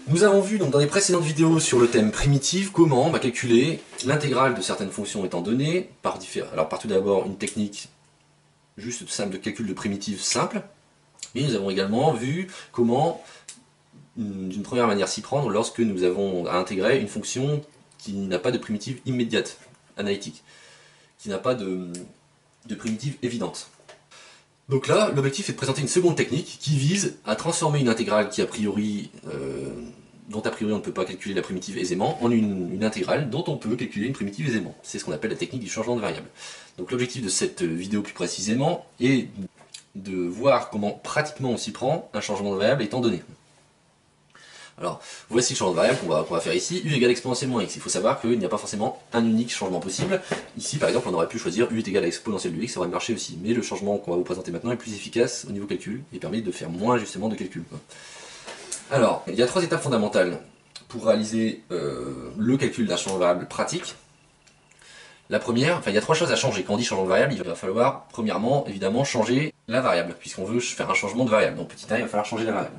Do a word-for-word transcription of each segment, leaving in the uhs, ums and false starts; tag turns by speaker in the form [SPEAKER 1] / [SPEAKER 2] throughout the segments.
[SPEAKER 1] Nous avons vu donc dans les précédentes vidéos sur le thème primitive comment bah, calculer l'intégrale de certaines fonctions étant données par différents. Alors par tout d'abord une technique juste simple de calcul de primitive simple, mais nous avons également vu comment d'une première manière s'y prendre lorsque nous avons à intégrer une fonction qui n'a pas de primitive immédiate, analytique, qui n'a pas de, de primitive évidente. Donc là, l'objectif est de présenter une seconde technique qui vise à transformer une intégrale qui a priori, euh, dont a priori on ne peut pas calculer la primitive aisément en une, une intégrale dont on peut calculer une primitive aisément. C'est ce qu'on appelle la technique du changement de variable. Donc l'objectif de cette vidéo plus précisément est de voir comment pratiquement on s'y prend un changement de variable étant donné. Alors, voici le changement de variable qu'on va, qu'on va faire ici, u égale exponentielle moins x. Il faut savoir qu'il n'y a pas forcément un unique changement possible. Ici, par exemple, on aurait pu choisir u est égal à exponentielle de x, ça aurait marché aussi. Mais le changement qu'on va vous présenter maintenant est plus efficace au niveau calcul et permet de faire moins justement de calcul. Alors, il y a trois étapes fondamentales pour réaliser euh, le calcul d'un changement de variable pratique. La première, enfin il y a trois choses à changer. Quand on dit changement de variable, il va falloir premièrement, évidemment, changer la variable, puisqu'on veut faire un changement de variable. Donc petit a, il va falloir changer la variable.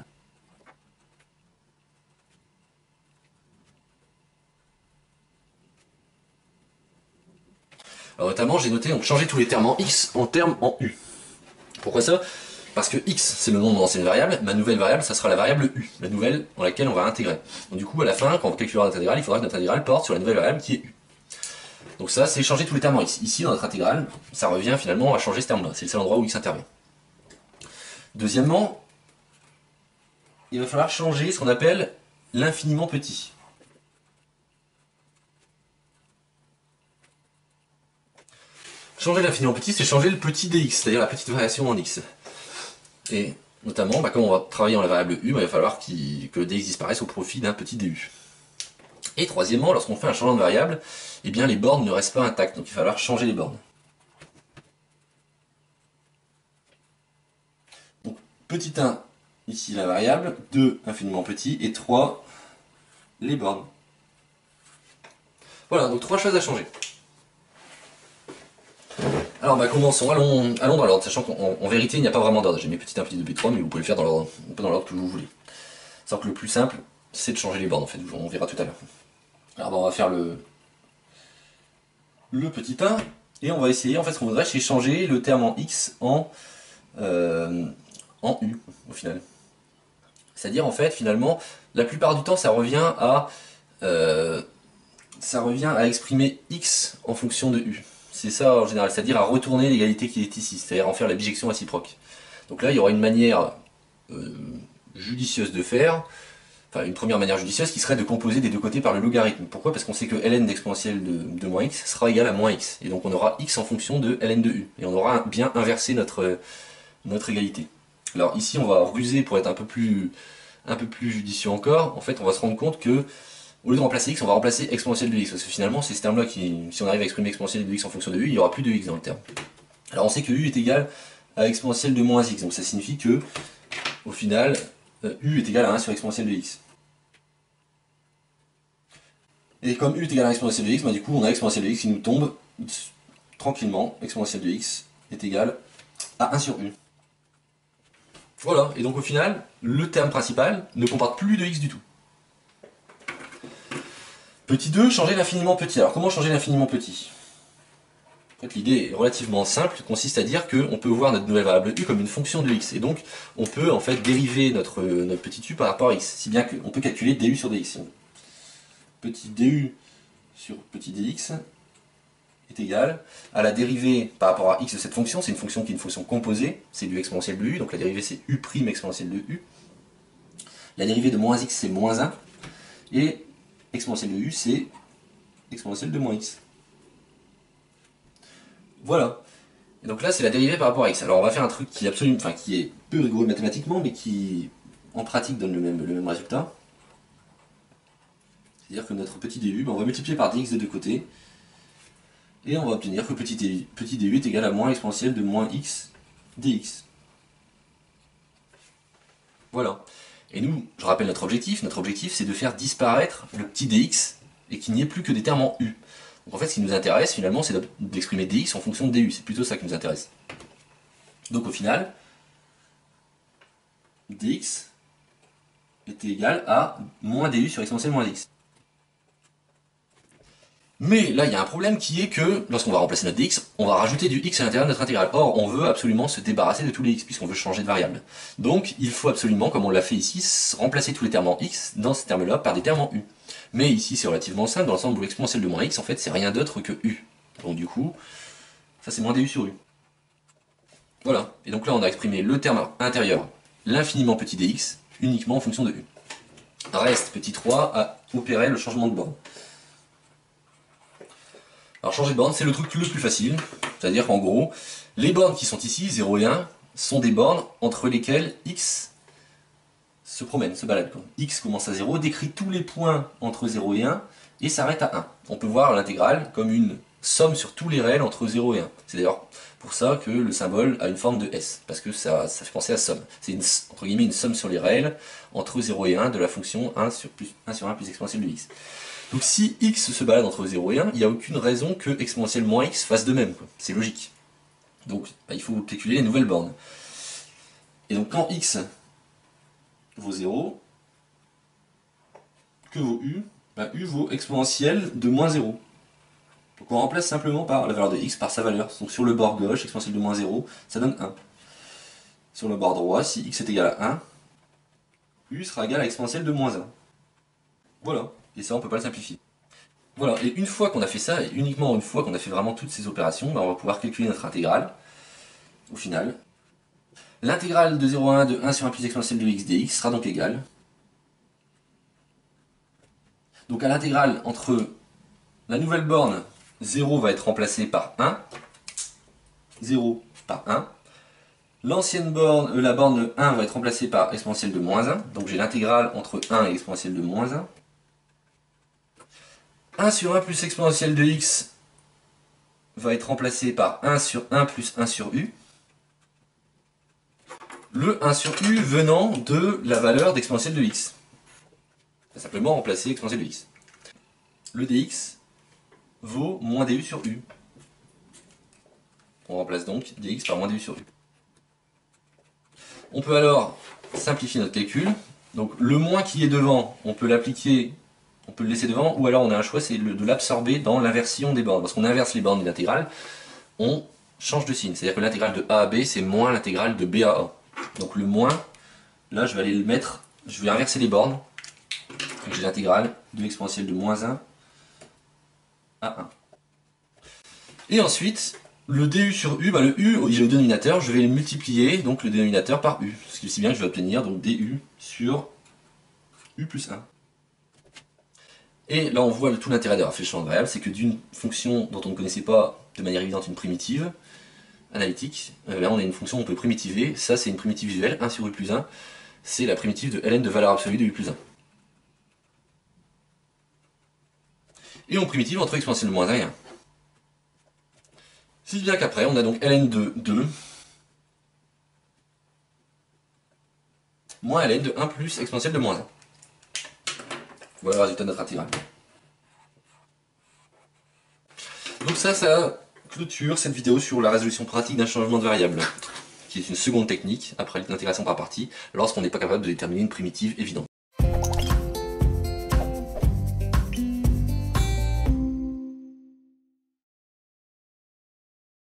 [SPEAKER 1] Alors notamment, j'ai noté donc changer tous les termes en x en termes en u. Pourquoi ça? Parce que x, c'est le nom de mon ancienne variable, ma nouvelle variable, ça sera la variable u, la nouvelle dans laquelle on va intégrer. Donc du coup, à la fin, quand on calculera notre intégrale, il faudra que notre intégrale porte sur la nouvelle variable qui est u. Donc ça, c'est changer tous les termes en x. Ici, dans notre intégrale, ça revient finalement à changer ce terme-là. C'est le seul endroit où x intervient. Deuxièmement, il va falloir changer ce qu'on appelle l'infiniment petit. Changer l'infiniment petit, c'est changer le petit dx, c'est-à-dire la petite variation en x. Et notamment, bah, comme on va travailler en la variable u, bah, il va falloir que le dx disparaisse au profit d'un petit du. Et troisièmement, lorsqu'on fait un changement de variable, eh bien les bornes ne restent pas intactes, donc il va falloir changer les bornes. Donc petit un, ici la variable, deux infiniment petit, et trois les bornes. Voilà, donc trois choses à changer. Alors bah commençons, allons, allons dans l'ordre, sachant qu'en vérité il n'y a pas vraiment d'ordre. J'ai mis petit un, petit deux, petit trois, mais vous pouvez le faire dans l'ordre, un peu dans l'ordre que vous voulez. Sauf que le plus simple, c'est de changer les bornes en fait, on verra tout à l'heure. Alors bah, on va faire le, le petit un, et on va essayer, en fait ce qu'on voudrait c'est changer le terme en x en, euh, en u au final. C'est-à-dire en fait finalement, la plupart du temps ça revient à, euh, ça revient à exprimer x en fonction de u. C'est ça en général, c'est-à-dire à retourner l'égalité qui est ici, c'est-à-dire en faire la bijection réciproque. Donc là, il y aura une manière euh, judicieuse de faire, enfin une première manière judicieuse qui serait de composer des deux côtés par le logarithme. Pourquoi? Parce qu'on sait que ln d'exponentielle de, de moins x sera égal à moins x, et donc on aura x en fonction de ln de u, et on aura bien inversé notre, notre égalité. Alors ici, on va ruser pour être un peu plus, un peu plus judicieux encore. En fait, on va se rendre compte que au lieu de remplacer x, on va remplacer exponentielle de x, parce que finalement c'est ce terme-là qui, si on arrive à exprimer exponentielle de x en fonction de u, il n'y aura plus de x dans le terme. Alors on sait que u est égal à exponentielle de moins x, donc ça signifie que, au final, u est égal à un sur exponentielle de x. Et comme u est égal à exponentielle de x, bah du coup on a exponentielle de x qui nous tombe tranquillement, exponentielle de x est égal à un sur u. Voilà, et donc au final, le terme principal ne comporte plus de x du tout. Petit deux, changer l'infiniment petit. Alors comment changer l'infiniment petit? En fait, l'idée est relativement simple, consiste à dire qu'on peut voir notre nouvelle variable u comme une fonction de x, et donc on peut en fait dériver notre, notre petit u par rapport à x, si bien qu'on peut calculer du sur dx. Petit du sur petit dx est égal à la dérivée par rapport à x de cette fonction, c'est une fonction qui est une fonction composée, c'est du exponentielle de u, donc la dérivée c'est u' exponentielle de u. La dérivée de moins x c'est moins un, et exponentielle de u, c'est exponentielle de moins x. Voilà. Et donc là, c'est la dérivée par rapport à x. Alors on va faire un truc qui est absolument, enfin qui est peu rigoureux mathématiquement, mais qui en pratique donne le même, le même résultat. C'est-à-dire que notre petit du, ben on va multiplier par dx de deux côtés, et on va obtenir que petit, du, petit du est égal à moins exponentielle de moins x dx. Voilà. Et nous, je rappelle notre objectif, notre objectif c'est de faire disparaître le petit dx et qu'il n'y ait plus que des termes en u. Donc en fait ce qui nous intéresse finalement c'est d'exprimer dx en fonction de du, c'est plutôt ça qui nous intéresse. Donc au final, dx était égal à moins du sur exponentielle moins dx. Mais là, il y a un problème qui est que, lorsqu'on va remplacer notre dx, on va rajouter du x à l'intérieur de notre intégrale. Or, on veut absolument se débarrasser de tous les x, puisqu'on veut changer de variable. Donc, il faut absolument, comme on l'a fait ici, remplacer tous les termes en x dans ces termes-là par des termes en u. Mais ici, c'est relativement simple, dans le sens où l'exponentielle de moins x, en fait, c'est rien d'autre que u. Donc du coup, ça c'est moins du sur u. Voilà. Et donc là, on a exprimé le terme intérieur, l'infiniment petit dx, uniquement en fonction de u. Reste petit trois à opérer le changement de borne. Alors changer de borne, c'est le truc le plus facile, c'est-à-dire qu'en gros, les bornes qui sont ici, zéro et un, sont des bornes entre lesquelles x se promène, se balade. Quoi. X commence à zéro, décrit tous les points entre zéro et un, et s'arrête à un. On peut voir l'intégrale comme une somme sur tous les réels entre zéro et un. C'est d'ailleurs pour ça que le symbole a une forme de S, parce que ça, ça fait penser à somme. C'est une, entre guillemets une somme sur les réels entre zéro et un de la fonction un sur, plus, un sur un plus exponentielle de x. Donc si x se balade entre zéro et un, il n'y a aucune raison que exponentielle moins x fasse de même. C'est logique. Donc bah, il faut calculer les nouvelles bornes. Et donc quand x vaut zéro, que vaut u? Bah, u vaut exponentielle de moins zéro. Donc on remplace simplement par la valeur de x par sa valeur. Donc sur le bord gauche, exponentielle de moins zéro, ça donne un. Sur le bord droit, si x est égal à un, u sera égal à exponentielle de moins un. Voilà. Et ça, on ne peut pas le simplifier. Voilà, et une fois qu'on a fait ça, et uniquement une fois qu'on a fait vraiment toutes ces opérations, bah on va pouvoir calculer notre intégrale, au final. L'intégrale de zéro à un de un sur un plus exponentielle de x dx sera donc égale. Donc à l'intégrale entre la nouvelle borne, zéro va être remplacé par un, zéro par un. L'ancienne borne, euh, la borne un va être remplacée par exponentielle de moins un, donc j'ai l'intégrale entre un et exponentielle de moins un. un sur un plus exponentielle de x va être remplacé par un sur un plus un sur u. Le un sur u venant de la valeur d'exponentielle de x. On va simplement remplacer exponentielle de x. Le dx vaut moins du sur u. On remplace donc dx par moins du sur u. On peut alors simplifier notre calcul. Donc le moins qui est devant, on peut l'appliquer, on peut le laisser devant, ou alors on a un choix, c'est de l'absorber dans l'inversion des bornes. Parce qu'on inverse les bornes de l'intégrale, on change de signe. C'est-à-dire que l'intégrale de a à b, c'est moins l'intégrale de b à a. Donc le moins, là je vais aller le mettre, je vais inverser les bornes. Donc j'ai l'intégrale de exponentielle de moins un à un. Et ensuite, le du sur u, bah le u il est au dénominateur, je vais le multiplier, donc le dénominateur par u. Ce qui est si bien que je vais obtenir donc du sur u plus un. Et là on voit tout l'intérêt d'avoir fait le champ de variable, c'est que d'une fonction dont on ne connaissait pas de manière évidente une primitive analytique, euh, là on a une fonction qu'on peut primitiver, ça c'est une primitive visuelle, un sur u plus un, c'est la primitive de ln de valeur absolue de u plus un. Et on primitive entre exponentielle de moins un et un. Si bien qu'après, on a donc ln de deux moins ln de un plus exponentielle de moins un. Voilà le résultat de notre intégrale. Donc ça, ça clôture cette vidéo sur la résolution pratique d'un changement de variable, qui est une seconde technique, après l'intégration par partie, lorsqu'on n'est pas capable de déterminer une primitive évidente.